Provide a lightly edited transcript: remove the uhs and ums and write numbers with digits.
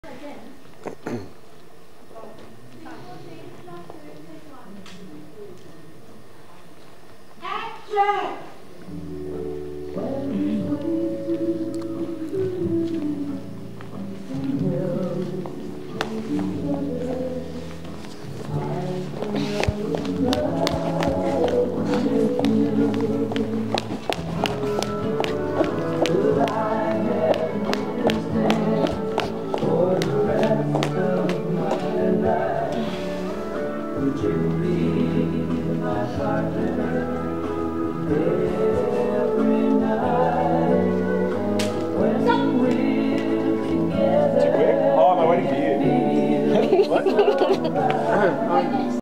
Would you be my partner every night when we're together? Too quick? Oh, am I waiting for you? What?